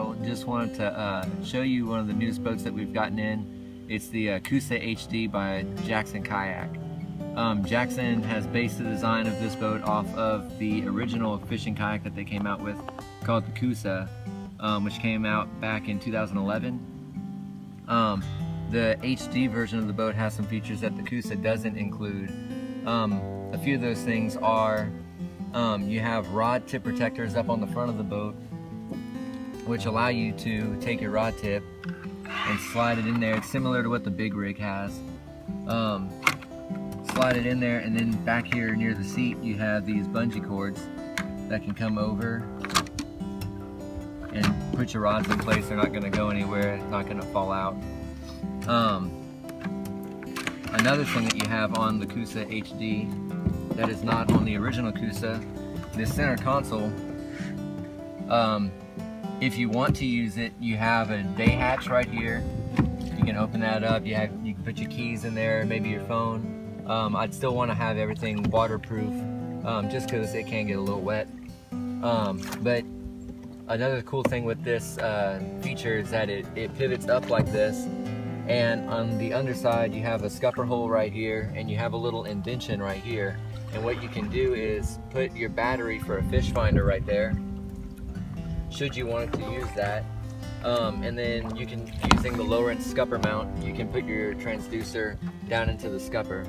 model. Just wanted to show you one of the newest boats that we've gotten in. It's the Coosa HD by Jackson Kayak. Jackson has based the design of this boat off of the original fishing kayak that they came out with called the Coosa, which came out back in 2011. The HD version of the boat has some features that the Coosa doesn't include. A few of those things are you have rod tip protectors up on the front of the boat, which allow you to take your rod tip and slide it in there. It's similar to what the big rig has. Slide it in there, and then back here near the seat you have these bungee cords that can come over and put your rods in place. They're not going to go anywhere, it's not going to fall out. Another thing that you have on the Coosa HD that is not on the original Coosa, this center console, if you want to use it, you have a day hatch right here. You can open that up, you can put your keys in there, maybe your phone. I'd still want to have everything waterproof, just because it can get a little wet. But another cool thing with this feature is that it pivots up like this, and on the underside you have a scupper hole right here, and you have a little indention right here. And what you can do is put your battery for a fish finder right there, should you want to use that. And then you can, using the lower end scupper mount, you can put your transducer down into the scupper.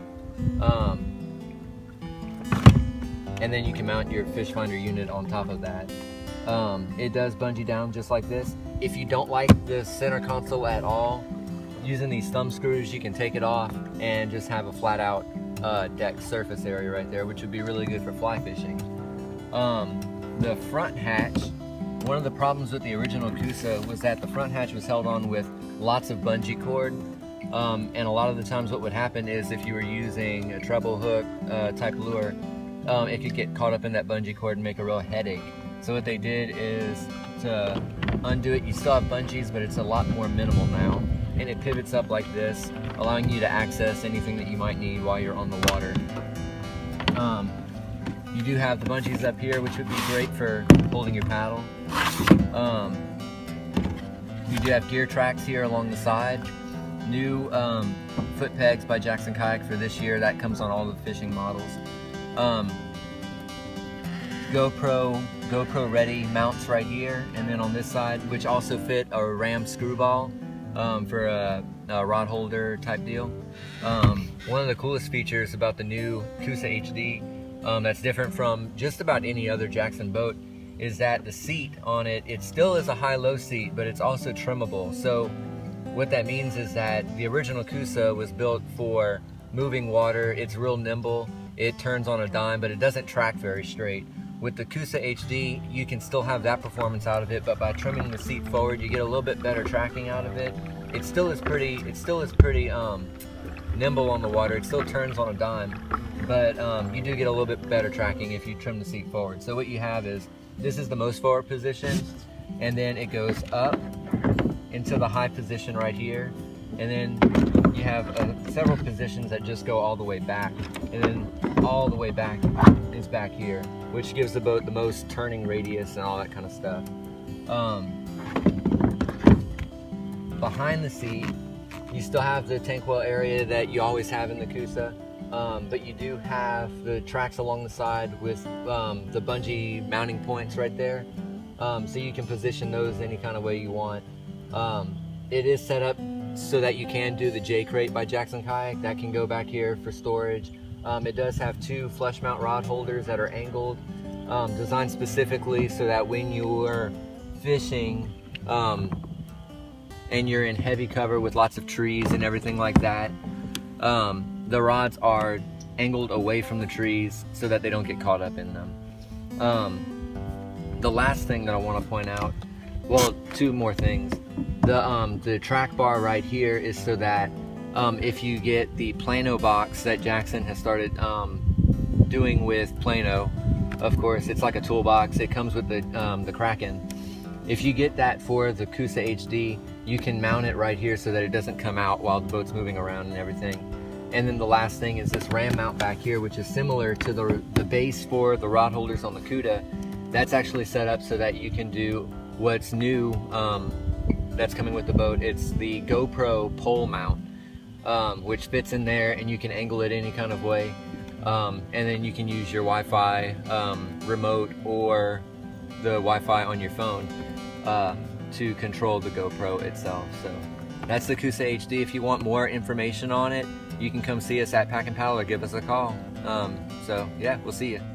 And then you can mount your fish finder unit on top of that. It does bungee down just like this. If you don't like the center console at all, using these thumb screws you can take it off and just have a flat out deck surface area right there, which would be really good for fly fishing. The front hatch, one of the problems with the original Coosa was that the front hatch was held on with lots of bungee cord, and a lot of the times what would happen is if you were using a treble hook type lure, it could get caught up in that bungee cord and make a real headache. So what they did is to undo it, you still have bungees, but it's a lot more minimal now, and it pivots up like this, allowing you to access anything that you might need while you're on the water. You do have the bungees up here, which would be great for holding your paddle. You do have gear tracks here along the side. New foot pegs by Jackson Kayak for this year. That comes on all the fishing models. GoPro ready mounts right here, and then on this side, which also fit a ram screwball for a rod holder type deal. One of the coolest features about the new Coosa HD that's different from just about any other Jackson boat is that the seat on it, it still is a high-low seat, but it's also trimmable. So what that means is that the original Coosa was built for moving water. It's real nimble, it turns on a dime, but it doesn't track very straight. With the Coosa HD, you can still have that performance out of it, but by trimming the seat forward, you get a little bit better tracking out of it. It still is pretty nimble on the water. It still turns on a dime, but you do get a little bit better tracking if you trim the seat forward. So what you have is, this is the most forward position, and then it goes up into the high position right here, and then you have several positions that just go all the way back, and then all the way back is back here, which gives the boat the most turning radius and all that kind of stuff. Behind the seat, you still have the tank well area that you always have in the Coosa, but you do have the tracks along the side with the bungee mounting points right there, so you can position those any kind of way you want. It is set up so that you can do the J crate by Jackson Kayak. That can go back here for storage. It does have two flush mount rod holders that are angled, designed specifically so that when you're fishing and you're in heavy cover with lots of trees and everything like that, the rods are angled away from the trees so that they don't get caught up in them. The last thing that I want to point out, well, two more things. The track bar right here is so that if you get the Plano box that Jackson has started doing with Plano, of course, it's like a toolbox. It comes with the Kraken. If you get that for the Coosa HD, you can mount it right here so that it doesn't come out while the boat's moving around and everything. And then the last thing is this ram mount back here, which is similar to the base for the rod holders on the Cuda. That's actually set up so that you can do what's new that's coming with the boat, it's the GoPro pole mount, which fits in there and you can angle it any kind of way. And then you can use your Wi-Fi remote or the Wi-Fi on your phone to control the GoPro itself. So that's the Coosa HD. If you want more information on it, you can come see us at Pack and Paddle or give us a call. So yeah, we'll see you.